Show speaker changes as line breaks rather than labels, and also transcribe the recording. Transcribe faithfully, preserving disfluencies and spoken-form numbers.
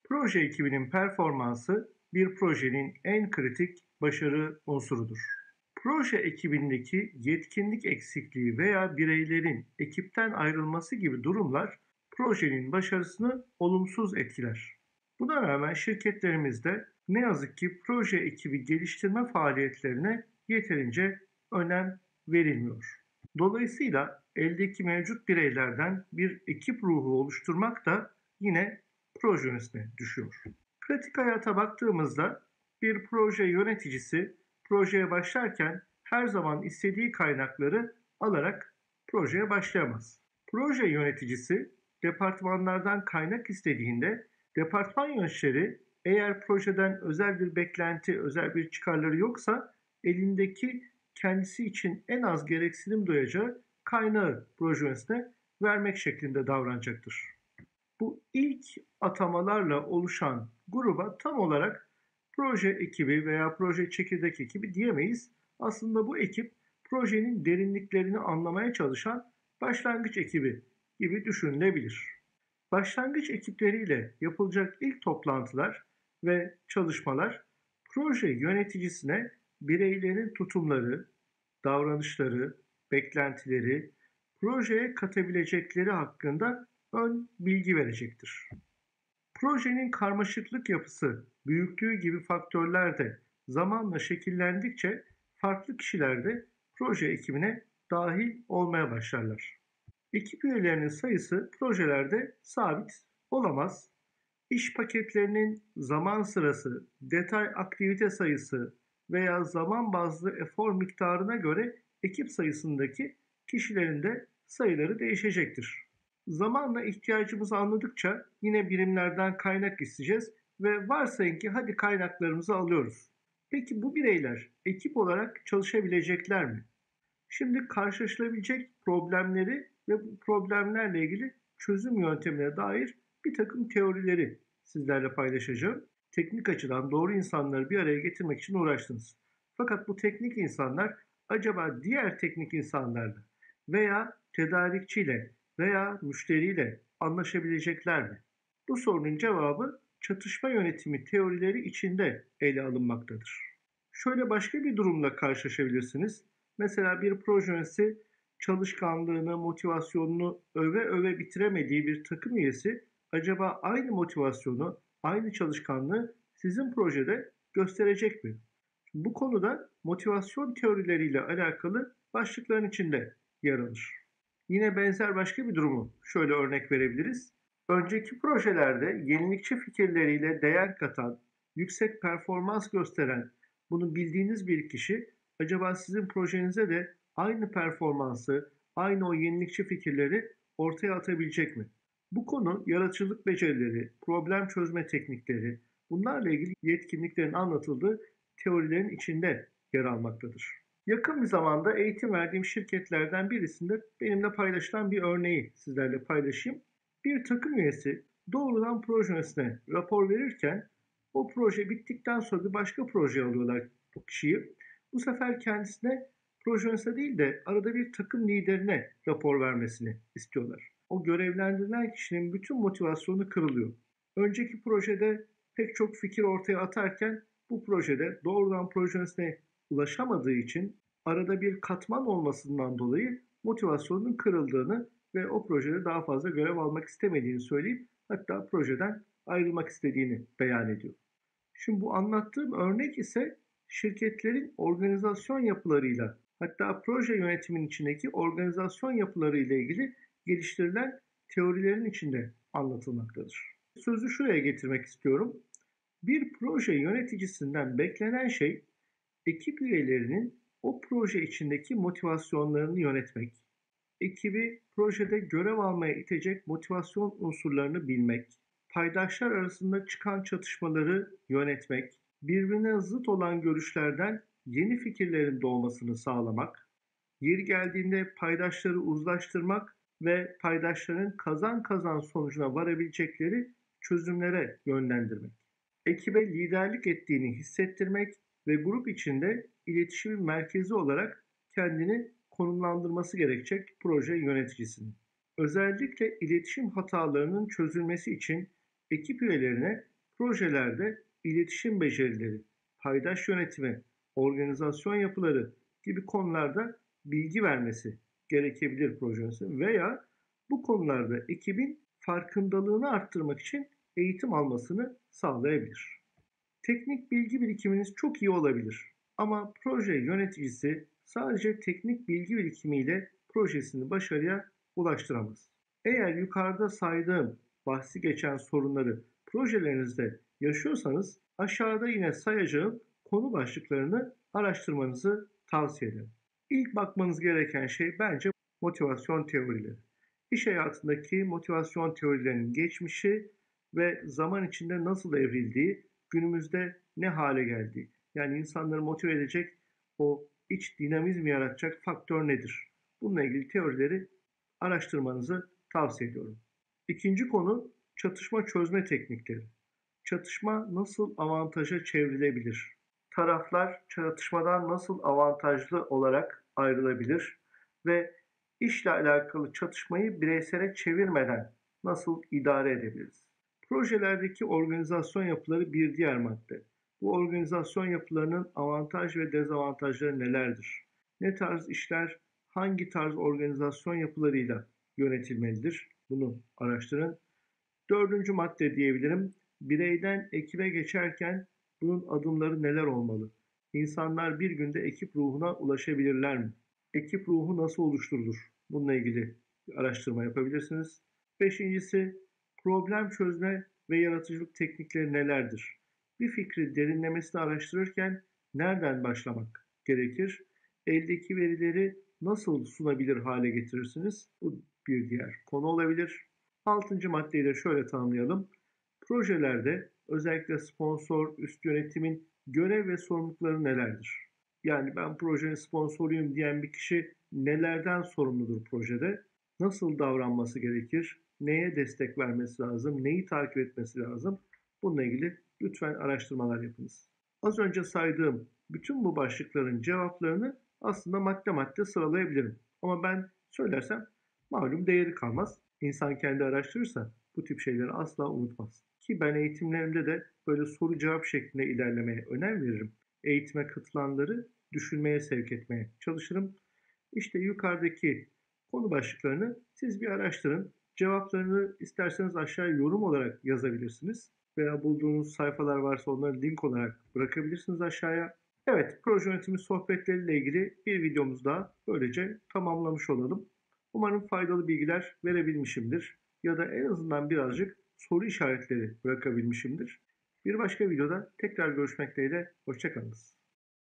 Proje ekibinin performansı bir projenin en kritik başarı unsurudur. Proje ekibindeki yetkinlik eksikliği veya bireylerin ekipten ayrılması gibi durumlar projenin başarısını olumsuz etkiler. Buna rağmen şirketlerimizde ne yazık ki proje ekibi geliştirme faaliyetlerine yeterince önem verilmiyor. Dolayısıyla eldeki mevcut bireylerden bir ekip ruhu oluşturmak da yine proje yöneticisine düşüyor. Pratik hayata baktığımızda bir proje yöneticisi projeye başlarken her zaman istediği kaynakları alarak projeye başlayamaz. Proje yöneticisi departmanlardan kaynak istediğinde departman yöneticileri eğer projeden özel bir beklenti, özel bir çıkarları yoksa elindeki kendisi için en az gereksinim duyacağı kaynağı proje yöneticisine vermek şeklinde davranacaktır. Bu ilk atamalarla oluşan gruba tam olarak proje ekibi veya proje çekirdek ekibi diyemeyiz. Aslında bu ekip projenin derinliklerini anlamaya çalışan başlangıç ekibi gibi düşünülebilir. Başlangıç ekipleriyle yapılacak ilk toplantılar ve çalışmalar proje yöneticisine bireylerin tutumları, davranışları, beklentileri, projeye katabilecekleri hakkında ön bilgi verecektir. Projenin karmaşıklık yapısı, büyüklüğü gibi faktörler de zamanla şekillendikçe farklı kişiler de proje ekibine dahil olmaya başlarlar. Ekip üyelerinin sayısı projelerde sabit olamaz. İş paketlerinin zaman sırası, detay aktivite sayısı veya zaman bazlı efor miktarına göre ekip sayısındaki kişilerin de sayıları değişecektir. Zamanla ihtiyacımızı anladıkça yine birimlerden kaynak isteyeceğiz ve varsayın ki hadi kaynaklarımızı alıyoruz. Peki bu bireyler ekip olarak çalışabilecekler mi? Şimdi karşılaşılabilecek problemleri ve bu problemlerle ilgili çözüm yöntemine dair bir takım teorileri sizlerle paylaşacağım. Teknik açıdan doğru insanları bir araya getirmek için uğraştınız. Fakat bu teknik insanlar acaba diğer teknik insanlarla veya tedarikçiyle veya müşteriyle anlaşabilecekler mi? Bu sorunun cevabı çatışma yönetimi teorileri içinde ele alınmaktadır. Şöyle başka bir durumla karşılaşabilirsiniz. Mesela bir proje yöneticisi çalışkanlığını, motivasyonunu öve öve bitiremediği bir takım üyesi acaba aynı motivasyonu, aynı çalışkanlığı sizin projede gösterecek mi? Bu konuda motivasyon teorileriyle alakalı başlıkların içinde yer alır. Yine benzer başka bir durumu şöyle örnek verebiliriz. Önceki projelerde yenilikçi fikirleriyle değer katan, yüksek performans gösteren, bunu bildiğiniz bir kişi acaba sizin projenize de aynı performansı, aynı o yenilikçi fikirleri ortaya atabilecek mi? Bu konu yaratıcılık becerileri, problem çözme teknikleri, bunlarla ilgili yetkinliklerin anlatıldığı teorilerin içinde yer almaktadır. Yakın bir zamanda eğitim verdiğim şirketlerden birisinde benimle paylaşılan bir örneği sizlerle paylaşayım. Bir takım üyesi doğrudan proje yöneticisine rapor verirken o proje bittikten sonra bir başka proje alıyorlar bu kişiyi. Bu sefer kendisine proje yöneticisi değil de arada bir takım liderine rapor vermesini istiyorlar. O görevlendirilen kişinin bütün motivasyonu kırılıyor. Önceki projede pek çok fikir ortaya atarken bu projede doğrudan proje yöneticisine ulaşamadığı için arada bir katman olmasından dolayı motivasyonunun kırıldığını ve o projede daha fazla görev almak istemediğini söyleyip hatta projeden ayrılmak istediğini beyan ediyor. Şimdi bu anlattığım örnek ise şirketlerin organizasyon yapılarıyla hatta proje yönetiminin içindeki organizasyon yapılarıyla ilgili geliştirilen teorilerin içinde anlatılmaktadır. Sözü şuraya getirmek istiyorum. Bir proje yöneticisinden beklenen şey ekip üyelerinin o proje içindeki motivasyonlarını yönetmek, ekibi projede görev almaya itecek motivasyon unsurlarını bilmek, paydaşlar arasında çıkan çatışmaları yönetmek, birbirine zıt olan görüşlerden yeni fikirlerin doğmasını sağlamak, yeri geldiğinde paydaşları uzlaştırmak ve paydaşların kazan kazan sonucuna varabilecekleri çözümlere yönlendirmek. Ekibe liderlik ettiğini hissettirmek ve grup içinde iletişimin merkezi olarak kendini konumlandırması gerekecek proje yöneticisinin. Özellikle iletişim hatalarının çözülmesi için ekip üyelerine Projelerde iletişim becerileri, paydaş yönetimi, organizasyon yapıları gibi konularda bilgi vermesi gerekebilir proje yönetimi veya bu konularda ekibin farkındalığını arttırmak için eğitim almasını sağlayabilir. Teknik bilgi birikiminiz çok iyi olabilir ama proje yöneticisi sadece teknik bilgi birikimiyle projesini başarıya ulaştıramaz. Eğer yukarıda saydığım bahsi geçen sorunları projelerinizde yaşıyorsanız aşağıda yine sayacağım konu başlıklarını araştırmanızı tavsiye ederim. İlk bakmanız gereken şey bence motivasyon teorileri. İş hayatındaki motivasyon teorilerinin geçmişi ve zaman içinde nasıl evrildiği, günümüzde ne hale geldiği. Yani insanları motive edecek, o iç dinamizm yaratacak faktör nedir? Bununla ilgili teorileri araştırmanızı tavsiye ediyorum. İkinci konu çatışma çözme teknikleri. Çatışma nasıl avantaja çevrilebilir? Taraflar çatışmadan nasıl avantajlı olarak ayrılabilir ve işle alakalı çatışmayı bireysele çevirmeden nasıl idare edebiliriz? Projelerdeki organizasyon yapıları bir diğer madde. Bu organizasyon yapılarının avantaj ve dezavantajları nelerdir? Ne tarz işler hangi tarz organizasyon yapılarıyla yönetilmelidir? Bunu araştırın. Dördüncü madde diyebilirim. Bireyden ekibe geçerken bunun adımları neler olmalı? İnsanlar bir günde ekip ruhuna ulaşabilirler mi? Ekip ruhu nasıl oluşturulur? Bununla ilgili bir araştırma yapabilirsiniz. Beşincisi, problem çözme ve yaratıcılık teknikleri nelerdir? Bir fikri derinlemesine araştırırken nereden başlamak gerekir? Eldeki verileri nasıl sunabilir hale getirirsiniz? Bu bir diğer konu olabilir. Altıncı maddeyi de şöyle tanımlayalım. Projelerde özellikle sponsor, üst yönetimin görev ve sorumlulukları nelerdir? Yani ben projenin sponsoruyum diyen bir kişi nelerden sorumludur projede? Nasıl davranması gerekir? Neye destek vermesi lazım? Neyi takip etmesi lazım? Bununla ilgili lütfen araştırmalar yapınız. Az önce saydığım bütün bu başlıkların cevaplarını aslında madde madde sıralayabilirim. Ama ben söylersem malum değeri kalmaz. İnsan kendi araştırırsa bu tip şeyleri asla unutmaz. Ki ben eğitimlerimde de böyle soru cevap şeklinde ilerlemeye önem veririm. Eğitime katılanları düşünmeye sevk etmeye çalışırım. İşte yukarıdaki konu başlıklarını siz bir araştırın. Cevaplarını isterseniz aşağıya yorum olarak yazabilirsiniz. Veya bulduğunuz sayfalar varsa onları link olarak bırakabilirsiniz aşağıya. Evet, proje yönetimi sohbetleriyle ilgili bir videomuz daha böylece tamamlamış olalım. Umarım faydalı bilgiler verebilmişimdir ya da en azından birazcık soru işaretleri bırakabilmişimdir. Bir başka videoda tekrar görüşmek dileğiyle, hoşça kalınız.